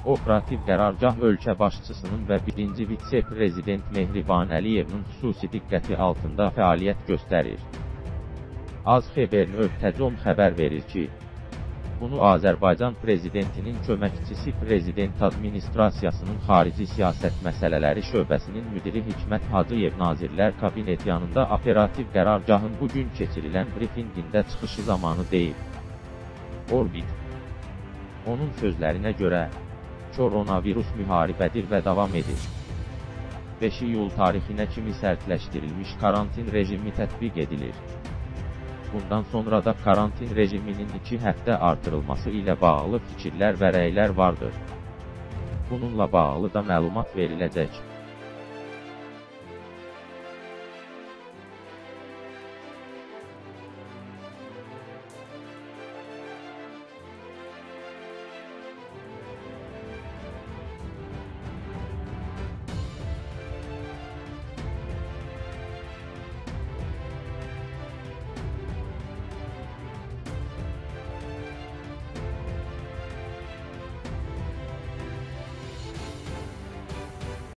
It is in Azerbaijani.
Operativ qərargah ölkə başçısının və birinci vitse-prezident Mehriban Əliyevin xüsusi diqqəti altında fəaliyyət göstərir. Az Xəbər.com xəbər verir ki, bunu Azərbaycan prezidentinin köməkçisi Prezident Administrasiyasının Xarici Siyasət Məsələləri şöbəsinin müdiri Hikmət Hacıyev Nazirlər Kabineti yanında operativ qərargahın bugün keçirilən brifinqində çıxışı zamanı deyib. Orbit. Onun sözlərinə görə, koronavirus müharibədir və davam edir. 5 iyul tarixinə kimi sərtləşdirilmiş karantin rejimi tətbiq edilir. Bundan sonra da karantin rejiminin 2 həftə artırılması ilə bağlı fikirlər və rəylər vardır. Bununla bağlı da məlumat veriləcək.